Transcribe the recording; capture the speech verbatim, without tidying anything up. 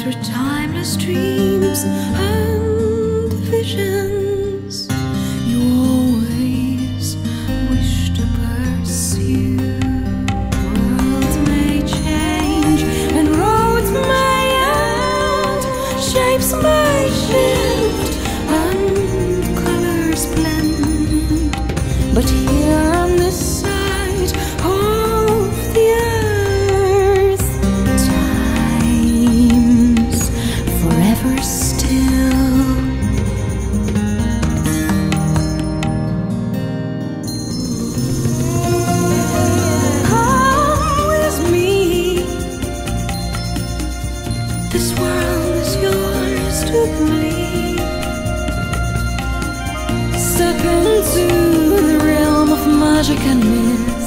through timeless dreams and visions you always wish to pursue. Worlds may change and roads may end, shapes may shift and colors blend, but here on this side of the earth, time's forever still. Come with me, this world is yours to believe. Step into the realm of magic and myth.